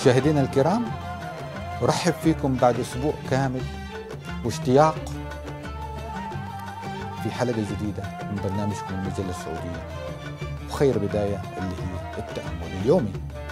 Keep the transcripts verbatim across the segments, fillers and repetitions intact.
مشاهدينا الكرام، أرحب فيكم بعد أسبوع كامل واشتياق في حلقة جديدة من برنامجكم المجلة السعودية، وخير بداية اللي هي التأمل اليومي.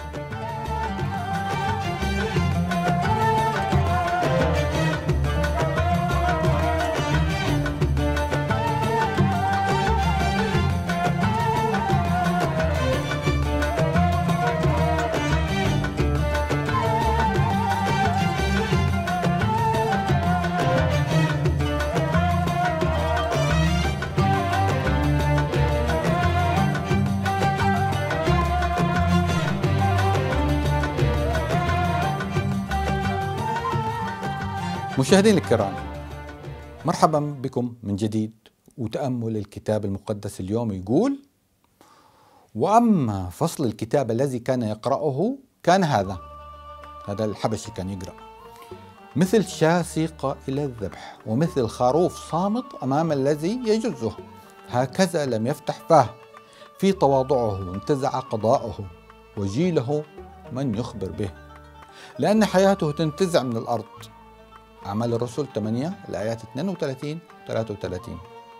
مشاهدينا الكرام، مرحبا بكم من جديد. وتأمل الكتاب المقدس اليوم يقول: وأما فصل الكتاب الذي كان يقرأه كان هذا هذا الحبشي كان يقرأ: مثل شاة سيق إلى الذبح، ومثل خروف صامت أمام الذي يجزه، هكذا لم يفتح فاه، في تواضعه انتزع قضاءه، وجيله من يخبر به، لأن حياته تنتزع من الأرض. أعمال الرسل ثمانية الآيات اثنين وثلاثين وثلاثة وثلاثين.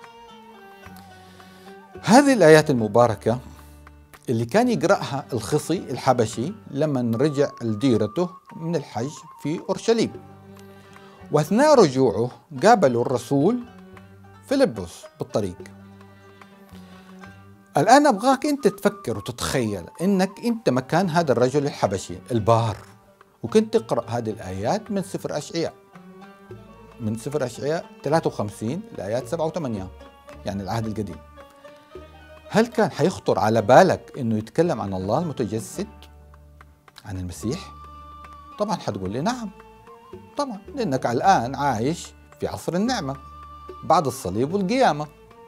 هذه الآيات المباركة اللي كان يقرأها الخصي الحبشي لما رجع لديرته من الحج في أورشليم، وأثناء رجوعه قابلوا الرسول فيلبس بالطريق. الآن أبغاك أنت تفكر وتتخيل أنك أنت مكان هذا الرجل الحبشي البار، وكنت تقرأ هذه الآيات من سفر أشعياء من سفر أشعياء ثلاثة وخمسين الآيات سبعة وثمانية، يعني العهد القديم. هل كان حيخطر على بالك أنه يتكلم عن الله المتجسد، عن المسيح؟ طبعا حتقول لي نعم طبعا، لأنك الآن عايش في عصر النعمة بعد الصليب والقيامة.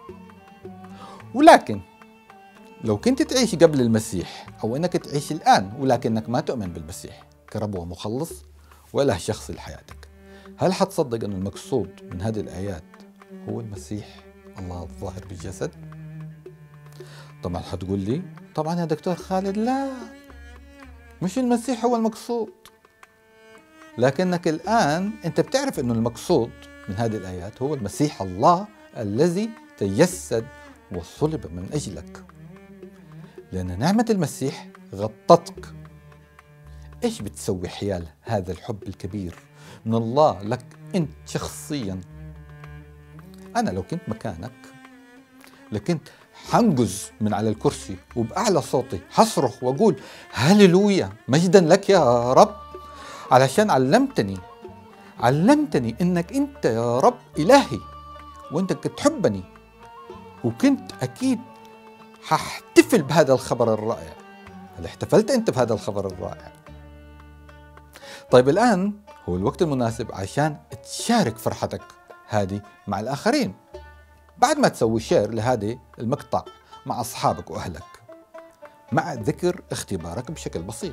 ولكن لو كنت تعيش قبل المسيح، أو أنك تعيش الآن ولكنك ما تؤمن بالمسيح كرب ومخلص ولا شخص لحياتك، هل حتصدق أن المقصود من هذه الآيات هو المسيح الله الظاهر بالجسد؟ طبعا حتقول لي طبعا يا دكتور خالد، لا، مش المسيح هو المقصود. لكنك الآن أنت بتعرف أن المقصود من هذه الآيات هو المسيح الله الذي تجسد وصلب من أجلك، لأن نعمة المسيح غطتك. إيش بتسوي حيال هذا الحب الكبير من الله لك أنت شخصيا؟ أنا لو كنت مكانك لكنت حنجز من على الكرسي وبأعلى صوتي حصرخ وأقول هاليلويا، مجدا لك يا رب، علشان علمتني علمتني إنك أنت يا رب إلهي، وأنت كنت تحبني، وكنت أكيد حاحتفل بهذا الخبر الرائع. هل احتفلت أنت بهذا الخبر الرائع؟ طيب الآن هو الوقت المناسب عشان تشارك فرحتك هذه مع الآخرين، بعد ما تسوي شير لهذه المقطع مع أصحابك وأهلك، مع ذكر اختبارك بشكل بسيط.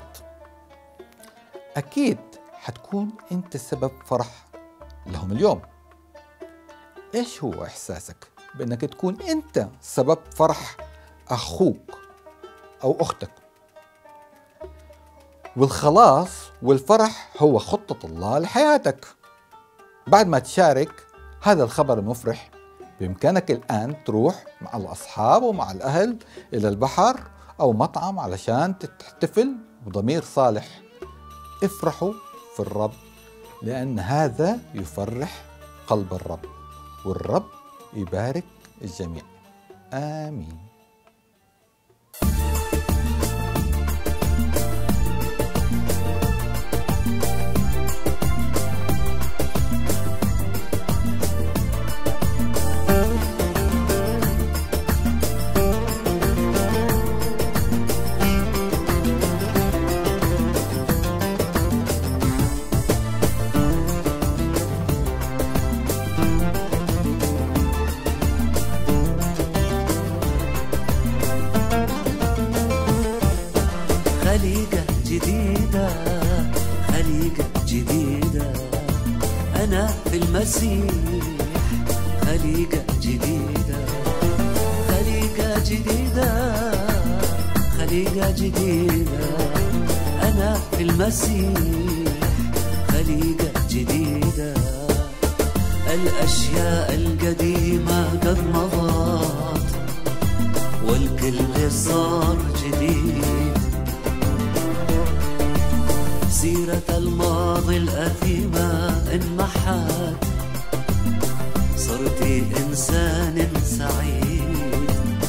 أكيد حتكون أنت سبب فرح لهم اليوم. إيش هو إحساسك بأنك تكون أنت سبب فرح أخوك أو أختك؟ والخلاص والفرح هو خطة الله لحياتك. بعد ما تشارك هذا الخبر المفرح، بإمكانك الآن تروح مع الأصحاب ومع الأهل إلى البحر أو مطعم علشان تحتفل بضمير صالح. افرحوا في الرب، لأن هذا يفرح قلب الرب، والرب يبارك الجميع. آمين. خليقة جديدة، خليقة جديدة، أنا في المسيح. خليقة جديدة، خليقة جديدة، خليقة جديدة، أنا أنا في المسيح خليقة جديدة. الأشياء القديمة قد مضت والكل صار جديد. سيرة الماضي الأثيمة انمحت، صرتي إنسان سعيد.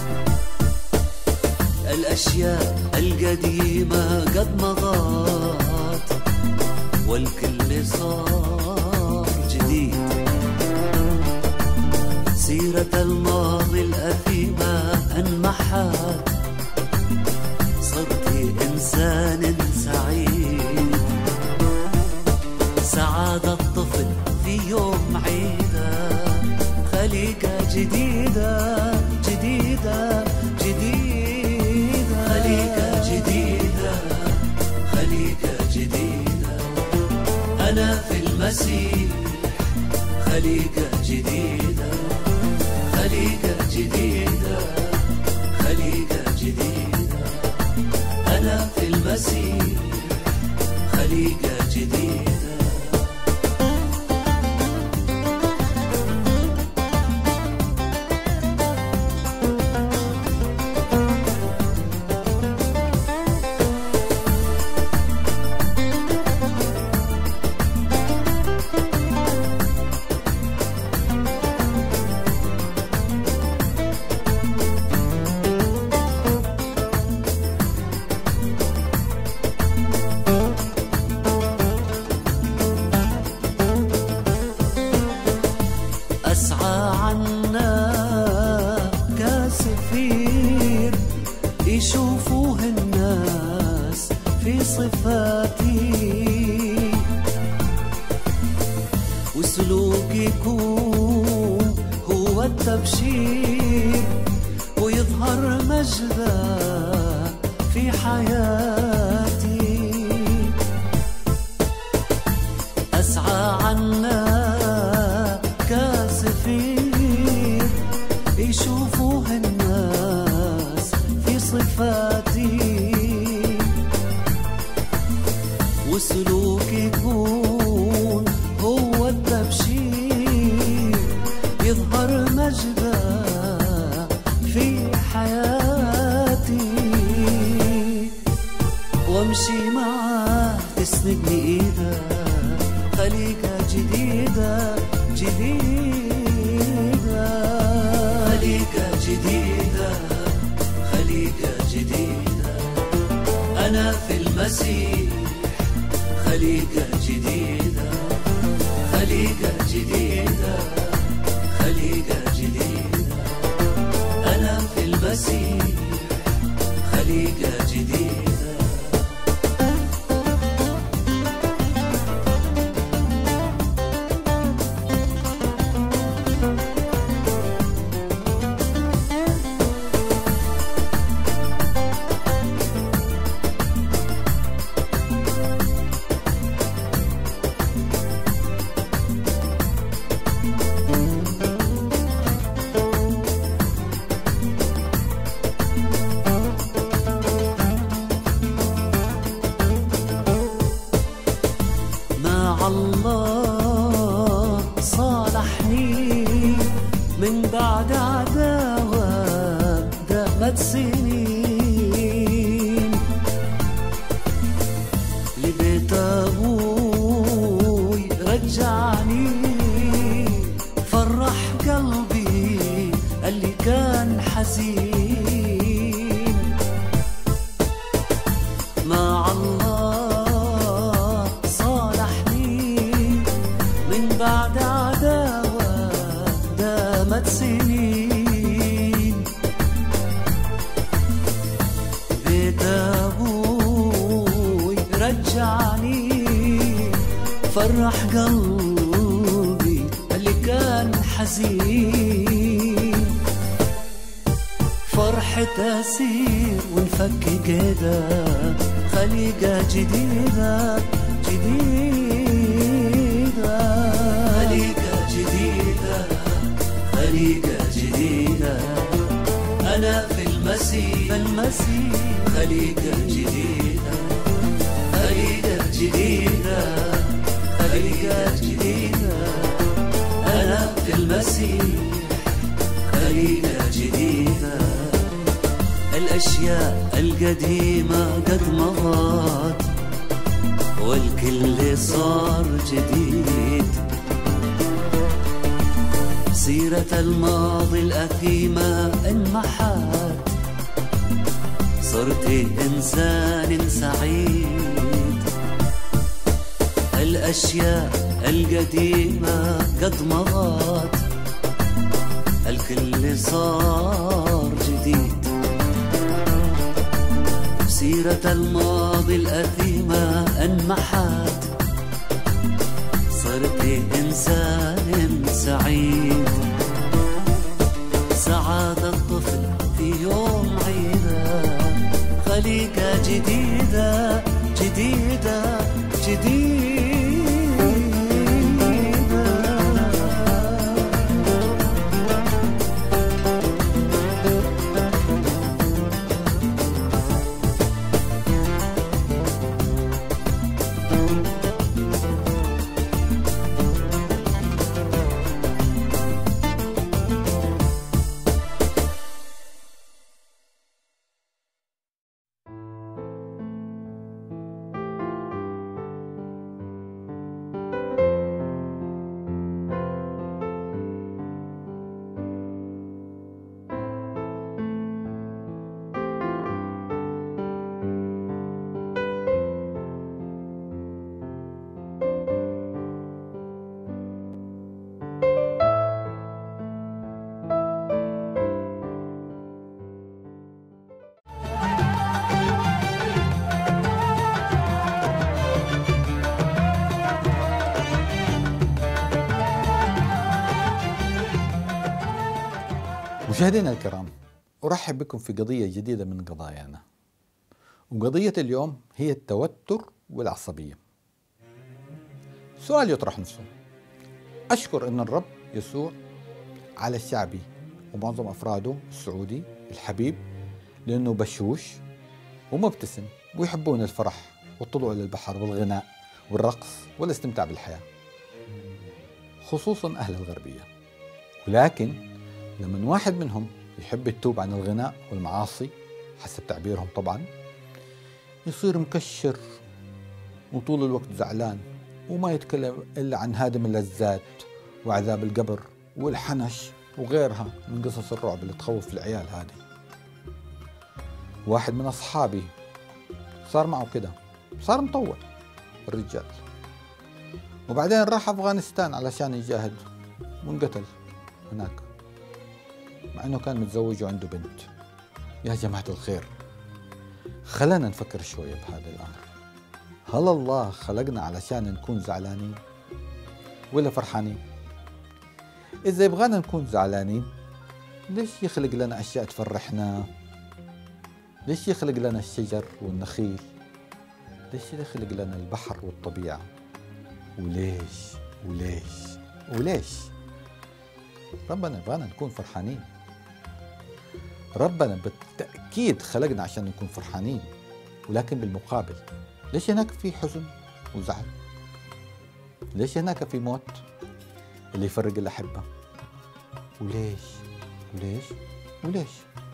الأشياء القديمة قد مضت والكل صار جديد. سيرة الماضي الأثيمة انمحت، صرتي إنسان سعيد. سعادة الطفل في يوم عيده، خليقة جديدة جديدة جديدة. خليقة جديدة خليقة جديدة. أنا في المسيح خليقة جديدة. خليقة جديدة خليقة جديدة. أنا في المسيح خليقة جديدة. أسعى عنا كسفير يشوفوه الناس في صفاتي، وسلوك يكون هو التبشير ويظهر مجده في حياتي. أسعى عنا كسفير يشوفوه الناس في صفاتي، وسلوك يكون هو التبشير يظهر مجده في حياتي. وامشي معاه تسندني ايده، خليقة جديدة جديدة. خليقة جديدة خليقة جديدة. أنا في المسيح خليقة جديدة. خليقة جديدة خليقة جديدة. أنا في المسيح خليقة جديدة. الله صالحني من بعد عداوة دامت سنين، لبيت أبوي رجعني، فرح قلبي اللي كان حزين. مع الله صالحني من بعد عداوة دامت سنين، بيت أبوي رجعني، فرح قلبي اللي كان حزين. فرحة أسير ونفك كده، خليقة جديدة جديدة. خليقة جديدة خليقة جديدة. أنا في المسيح المسيح خليقة جديدة. خليقة جديدة خليقة جديدة أنا في المسيح خليقة جديدة الأشياء القديمة قد مضت والكل صار جديد سيرة الماضي الأثيمة انمحت صرت إنسان سعيد الأشياء القديمة قد مضت الكل صار جديد سيرة الماضي الأثيمة انمحت صرت إنسان سعيد سعادة الطفل في يوم عيده خليقة جديدة جديدة جديدة مشاهدينا الكرام، أرحب بكم في قضية جديدة من قضايانا، وقضية اليوم هي التوتر والعصبية. سؤال يطرح نفسه: أشكر أن الرب يسوع على شعبي ومعظم أفراده السعودي الحبيب لأنه بشوش ومبتسم ويحبون الفرح والطلوع للبحر والغناء والرقص والاستمتاع بالحياة، خصوصا أهل الغربية. ولكن لما واحد منهم يحب يتوب عن الغناء والمعاصي حسب تعبيرهم طبعا، يصير مكشر وطول الوقت زعلان وما يتكلم إلا عن هادم اللذات وعذاب القبر والحنش وغيرها من قصص الرعب اللي تخوف العيال هذه. واحد من أصحابي صار معه كده، صار مطول الرجال، وبعدين راح أفغانستان علشان يجاهد وانقتل هناك مع أنه كان متزوج وعنده بنت. يا جماعة الخير، خلنا نفكر شوية بهذا الأمر. هل الله خلقنا علشان نكون زعلانين ولا فرحانين؟ إذا يبغانا نكون زعلانين ليش يخلق لنا أشياء تفرحنا؟ ليش يخلق لنا الشجر والنخيل؟ ليش يخلق لنا البحر والطبيعة؟ وليش وليش وليش؟ ربنا يبغانا نكون فرحانين. ربنا بالتأكيد خلقنا عشان نكون فرحانين، ولكن بالمقابل ليش هناك في حزن وزعل؟ ليش هناك في موت اللي يفرق الأحبة؟ وليش وليش وليش؟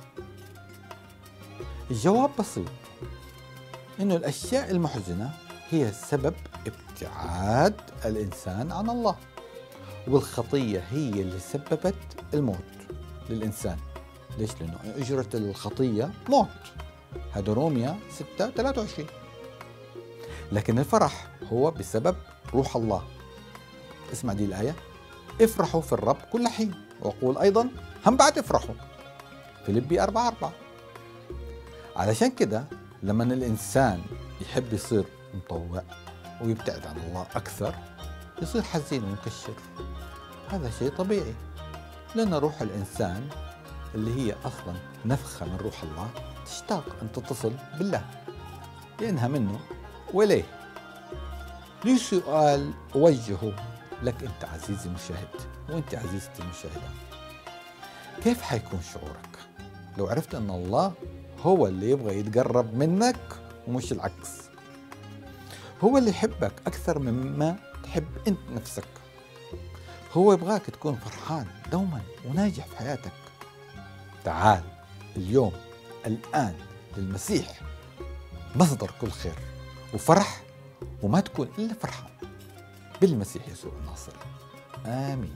الجواب بسيط، إنه الأشياء المحزنة هي سبب ابتعاد الإنسان عن الله، والخطية هي اللي سببت الموت للإنسان. ليش؟ لأنه أجرة الخطية موت، هذا روميا ستة ثلاثة وعشرين. لكن الفرح هو بسبب روح الله. اسمع دي الآية: افرحوا في الرب كل حين، وأقول أيضا هم بعد افرحوا. فيليبي أربعة أربعة. علشان كده لما الإنسان يحب يصير مطوع ويبتعد عن الله أكثر يصير حزين ومكشر. هذا شيء طبيعي، لأن روح الإنسان اللي هي أصلا نفخة من روح الله تشتاق أن تتصل بالله لأنها منه وليه. لي سؤال أوجهه لك أنت عزيزي المشاهد وأنت عزيزتي المشاهدة: كيف حيكون شعورك لو عرفت أن الله هو اللي يبغى يتقرب منك ومش العكس؟ هو اللي يحبك أكثر مما تحب أنت نفسك. هو يبغاك تكون فرحان دوما وناجح في حياتك. تعال اليوم الآن للمسيح مصدر كل خير وفرح، وما تكون إلا فرحان بالمسيح يسوع الناصر. آمين.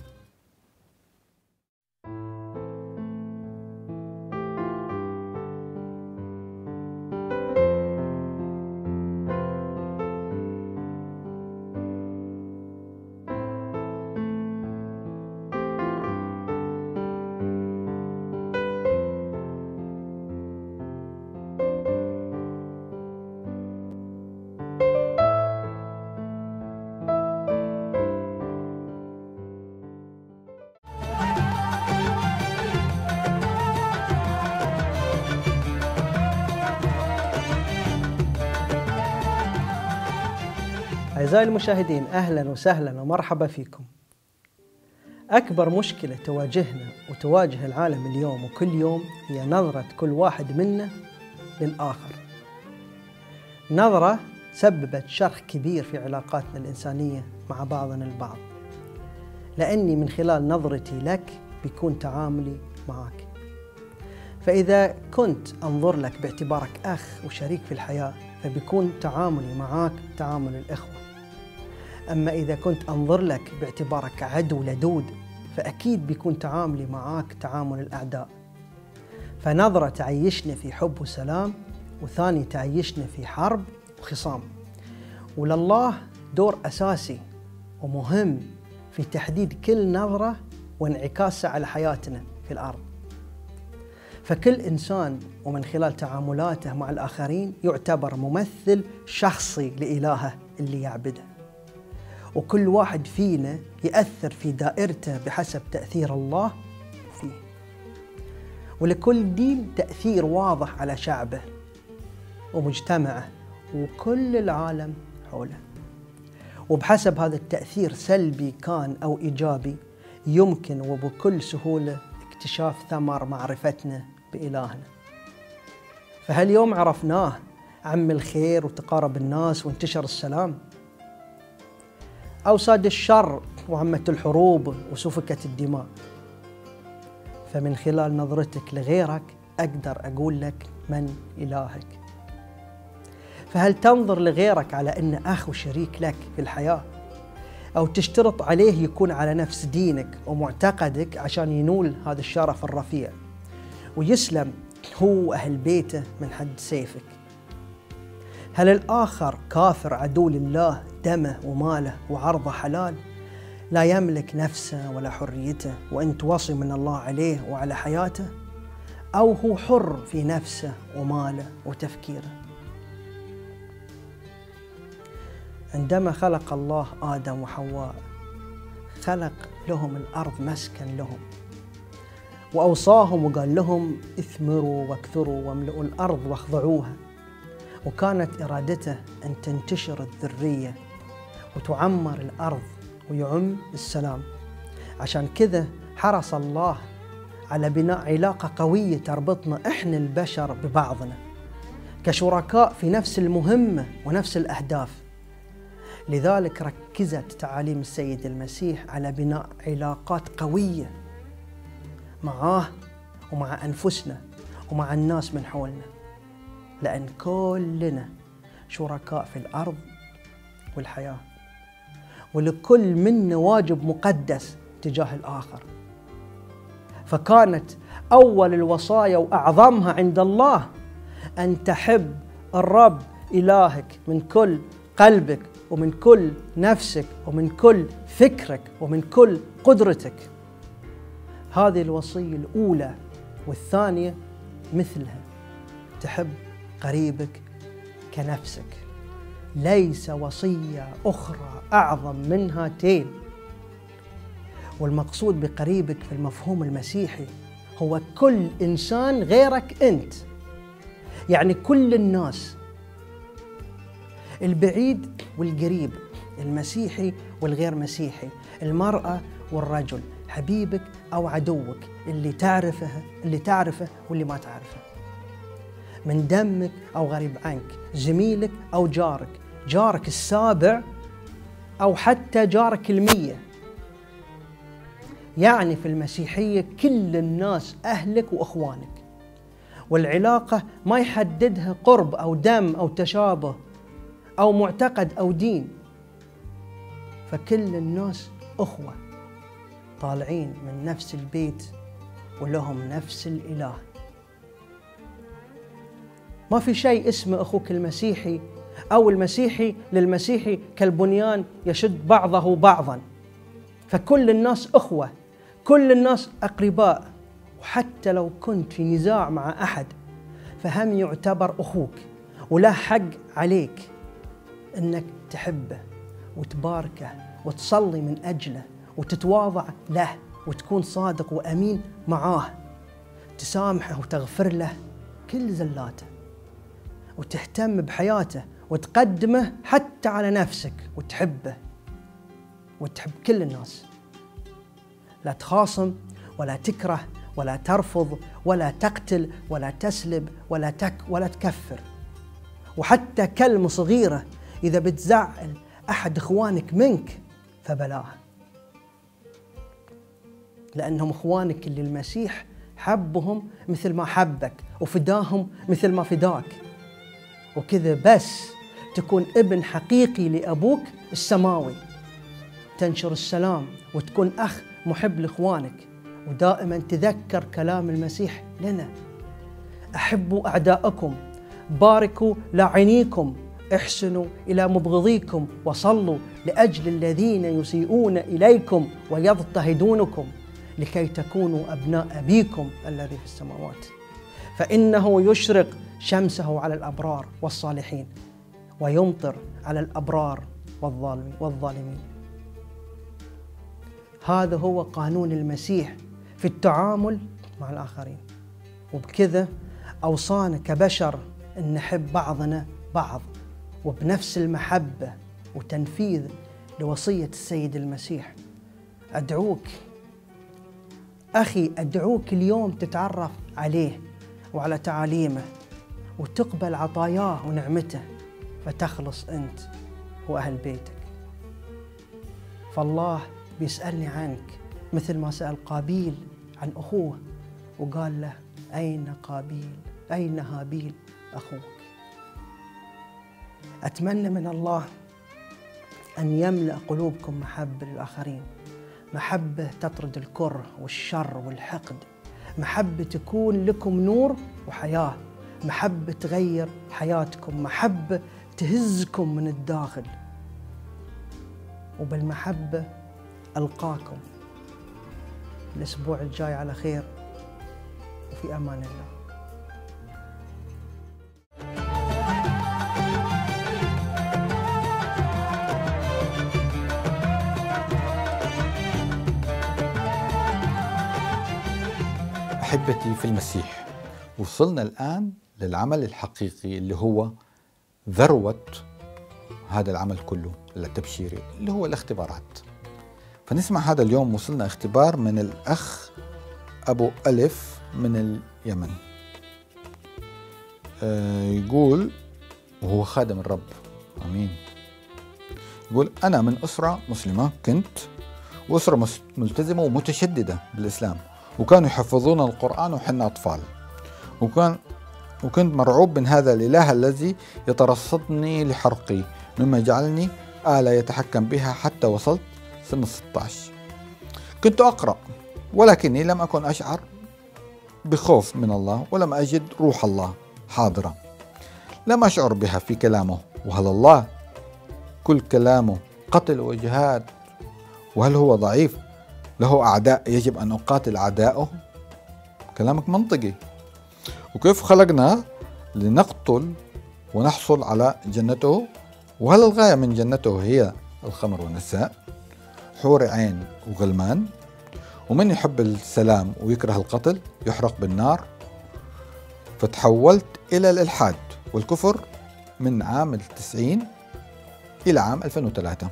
أعزائي المشاهدين، أهلا وسهلا ومرحبا فيكم. أكبر مشكلة تواجهنا وتواجه العالم اليوم وكل يوم هي نظرة كل واحد منا للآخر. نظرة سببت شرخ كبير في علاقاتنا الإنسانية مع بعضنا البعض، لأني من خلال نظرتي لك بيكون تعاملي معك. فإذا كنت أنظر لك باعتبارك أخ وشريك في الحياة فبيكون تعاملي معك تعامل الإخوة. أما إذا كنت أنظر لك باعتبارك عدو لدود فأكيد بيكون تعاملي معك تعامل الأعداء. فنظرة تعيشنا في حب وسلام، وثاني تعيشنا في حرب وخصام. ولله دور أساسي ومهم في تحديد كل نظرة وانعكاسها على حياتنا في الأرض. فكل إنسان ومن خلال تعاملاته مع الآخرين يعتبر ممثل شخصي لإلهه اللي يعبده، وكل واحد فينا يأثر في دائرته بحسب تأثير الله فيه. ولكل دين تأثير واضح على شعبه ومجتمعه وكل العالم حوله، وبحسب هذا التأثير سلبي كان أو إيجابي يمكن وبكل سهولة اكتشاف ثمر معرفتنا بإلهنا. فهل يوم عرفناه عم الخير وتقارب الناس وانتشر السلام، أو صاد الشر وعمت الحروب وسفكت الدماء؟ فمن خلال نظرتك لغيرك أقدر أقول لك من إلهك. فهل تنظر لغيرك على أنه أخ وشريك لك في الحياة، أو تشترط عليه يكون على نفس دينك ومعتقدك عشان ينول هذا الشرف الرفيع ويسلم هو أهل بيته من حد سيفك؟ هل الآخر كافر عدو لله دمه وماله وعرضه حلال، لا يملك نفسه ولا حريته وأنت وصي من الله عليه وعلى حياته، أو هو حر في نفسه وماله وتفكيره؟ عندما خلق الله آدم وحواء خلق لهم الأرض مسكن لهم، وأوصاهم وقال لهم اثمروا واكثروا واملؤوا الأرض واخضعوها. وكانت إرادته أن تنتشر الذرية وتعمر الأرض ويعم السلام. عشان كذا حرص الله على بناء علاقة قوية تربطنا إحنا البشر ببعضنا كشركاء في نفس المهمة ونفس الأهداف. لذلك ركزت تعاليم السيد المسيح على بناء علاقات قوية معاه ومع أنفسنا ومع الناس من حولنا، لأن كلنا شركاء في الأرض والحياة، ولكل منا واجب مقدس تجاه الآخر. فكانت أول الوصايا وأعظمها عند الله أن تحب الرب إلهك من كل قلبك ومن كل نفسك ومن كل فكرك ومن كل قدرتك. هذه الوصية الأولى، والثانية مثلها تحب قريبك كنفسك. ليس وصية أخرى أعظم من هاتين. والمقصود بقريبك في المفهوم المسيحي هو كل إنسان غيرك أنت، يعني كل الناس، البعيد والقريب، المسيحي والغير مسيحي، المرأة والرجل، حبيبك أو عدوك، اللي تعرفه اللي تعرفه واللي ما تعرفه، من دمك أو غريب عنك، زميلك أو جارك، جارك السابع أو حتى جارك المية. يعني في المسيحية كل الناس أهلك وأخوانك، والعلاقة ما يحددها قرب أو دم أو تشابه أو معتقد أو دين، فكل الناس أخوة طالعين من نفس البيت ولهم نفس الإله. ما في شيء اسمه أخوك المسيحي أو المسيحي للمسيحي كالبنيان يشد بعضه بعضا، فكل الناس أخوة، كل الناس أقرباء، وحتى لو كنت في نزاع مع أحد فهم يعتبر أخوك، وله حق عليك أنك تحبه وتباركه وتصلي من أجله وتتواضع له وتكون صادق وأمين معاه، تسامحه وتغفر له كل زلاته وتهتم بحياته وتقدمه حتى على نفسك وتحبه وتحب كل الناس. لا تخاصم ولا تكره ولا ترفض ولا تقتل ولا تسلب ولا تك ولا تكفر. وحتى كلمة صغيرة إذا بتزعل أحد إخوانك منك فبلاها، لأنهم إخوانك اللي المسيح حبهم مثل ما حبك وفداهم مثل ما فداك، وكذا بس تكون ابن حقيقي لأبوك السماوي، تنشر السلام وتكون أخ محب لإخوانك، ودائما تذكر كلام المسيح لنا: أحبوا أعداءكم، باركوا لاعنيكم، احسنوا إلى مبغضيكم، وصلوا لأجل الذين يسيئون إليكم ويضطهدونكم، لكي تكونوا أبناء أبيكم الذي في السماوات، فإنه يشرق شمسه على الأبرار والصالحين ويمطر على الأبرار والظالمين. هذا هو قانون المسيح في التعامل مع الآخرين، وبكذا أوصانا كبشر أن نحب بعضنا بعض وبنفس المحبة وتنفيذ لوصية السيد المسيح. أدعوك أخي، أدعوك اليوم تتعرف عليه وعلى تعاليمه وتقبل عطاياه ونعمته، فتخلص أنت وأهل بيتك. فالله بيسألني عنك مثل ما سأل قابيل عن أخوه وقال له: أين قابيل؟ أين هابيل أخوك؟ أتمنى من الله أن يملأ قلوبكم محبة للآخرين، محبة تطرد الكره والشر والحقد، محبة تكون لكم نور وحياة، محبة تغير حياتكم، محبة تهزكم من الداخل. وبالمحبة ألقاكم الأسبوع الجاي على خير، وفي أمان الله. أحبتي في المسيح، وصلنا الآن للعمل الحقيقي اللي هو ذروة هذا العمل كله التبشيري، اللي هو الاختبارات. فنسمع هذا اليوم. وصلنا اختبار من الأخ أبو ألف من اليمن. آه يقول، وهو خادم الرب، أمين، يقول: أنا من أسرة مسلمة كنت، وأسرة ملتزمة ومتشددة بالإسلام، وكانوا يحفظون القرآن وحنا أطفال، وكان وكنت مرعوب من هذا الإله الذي يترصدني لحرقي، مما جعلني آلة يتحكم بها حتى وصلت سن ستة عشر. كنت أقرأ ولكني لم أكن أشعر بخوف من الله، ولم أجد روح الله حاضرة، لم أشعر بها في كلامه. وهل الله كل كلامه قتل وجهاد؟ وهل هو ضعيف له أعداء يجب أن أقاتل أعداءه؟ كلامك منطقي. وكيف خلقنا لنقتل ونحصل على جنته؟ وهل الغاية من جنته هي الخمر والنساء، حور عين وغلمان؟ ومن يحب السلام ويكره القتل يحرق بالنار. فتحولت إلى الإلحاد والكفر من عام التسعين إلى عام ألفين وثلاثة.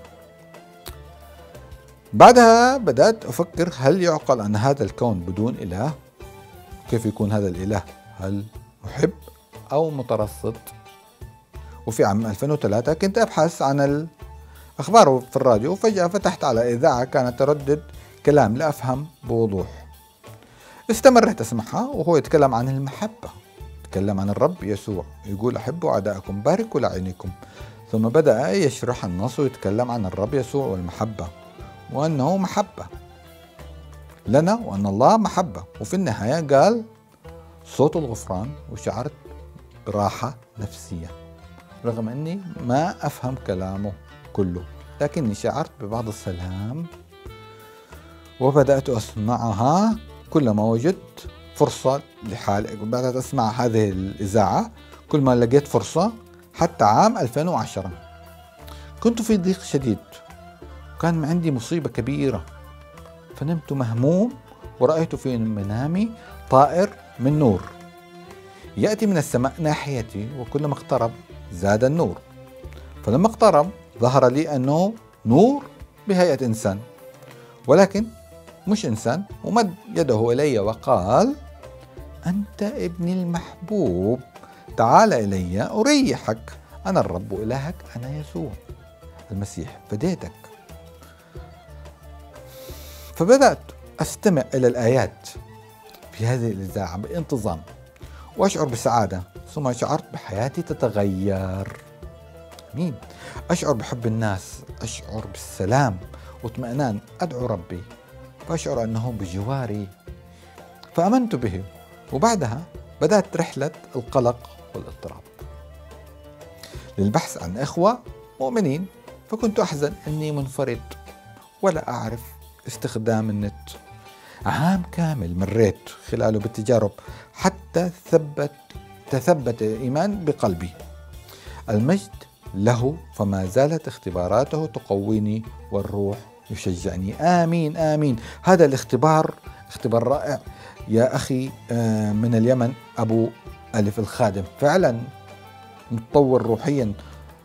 بعدها بدأت أفكر: هل يعقل أن هذا الكون بدون إله؟ كيف يكون هذا الإله؟ هل محب أو مترصد؟ وفي عام ألفين وثلاثة كنت أبحث عن الأخبار في الراديو، وفجأة فتحت على إذاعة كانت تردد كلام لا أفهم بوضوح. استمرت أسمعها وهو يتكلم عن المحبة، يتكلم عن الرب يسوع، يقول أحبوا أعداءكم باركوا لعينكم. ثم بدأ يشرح النص ويتكلم عن الرب يسوع والمحبة، وأنه محبة لنا وأن الله محبة. وفي النهاية قال صوت الغفران، وشعرت براحة نفسية رغم أني ما أفهم كلامه كله، لكني شعرت ببعض السلام، وبدأت أسمعها كلما وجدت فرصة لحال. بدأت أسمع هذه الإذاعة كل ما لقيت فرصة، حتى عام ألفين وعشرة كنت في ضيق شديد، وكان عندي مصيبة كبيرة، فنمت مهموم ورأيت في منامي طائر من نور يأتي من السماء ناحيتي، وكلما اقترب زاد النور. فلما اقترب ظهر لي أنه نور بهيئة إنسان، ولكن مش إنسان، ومد يده إلي وقال أنت ابني المحبوب، تعال إلي أريحك، أنا الرب إلهك، أنا يسوع المسيح فديتك. فبدأت أستمع إلى الآيات في هذه الإذاعة بانتظام وأشعر بسعادة، ثم شعرت بحياتي تتغير. مين؟ أشعر بحب الناس، أشعر بالسلام واطمئنان، أدعو ربي فأشعر أنه بجواري، فآمنت به. وبعدها بدأت رحلة القلق والاضطراب للبحث عن إخوة مؤمنين، فكنت أحزن أني منفرد ولا أعرف استخدام النت. عام كامل مريت خلاله بالتجارب حتى ثبت تثبت الإيمان بقلبي. المجد له، فما زالت اختباراته تقويني والروح يشجعني. آمين آمين. هذا الاختبار اختبار رائع يا أخي من اليمن، أبو ألف الخادم، فعلا متطور روحيا.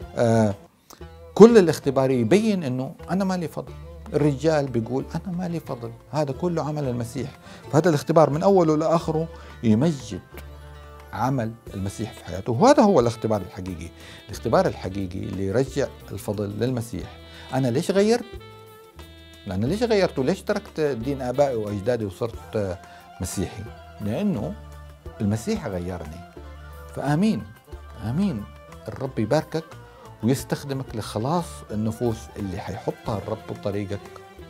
كل الاختبار يبين أنه أنا ما لي فضل، الرجال بيقول أنا ما لي فضل، هذا كله عمل المسيح. فهذا الاختبار من أوله لآخره يمجد عمل المسيح في حياته، وهذا هو الاختبار الحقيقي. الاختبار الحقيقي اللي يرجع الفضل للمسيح. أنا ليش غيرت؟ لأن ليش غيرت وليش تركت دين آبائي وأجدادي وصرت مسيحي؟ لأنه المسيح غيرني. فآمين آمين. الرب يباركك ويستخدمك لخلاص النفوس اللي حيحطها الرب بطريقك،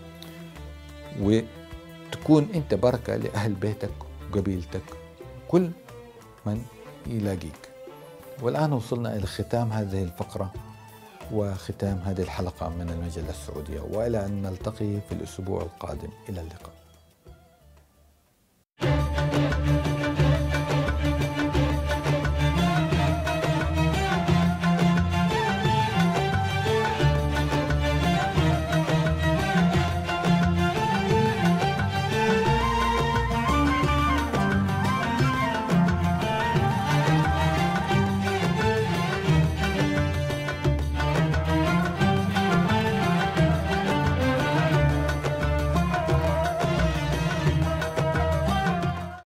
وتكون أنت بركة لأهل بيتك وقبيلتك كل من يلاقيك. والآن وصلنا إلى ختام هذه الفقرة وختام هذه الحلقة من المجلة السعودية، وإلى أن نلتقي في الأسبوع القادم. إلى اللقاء.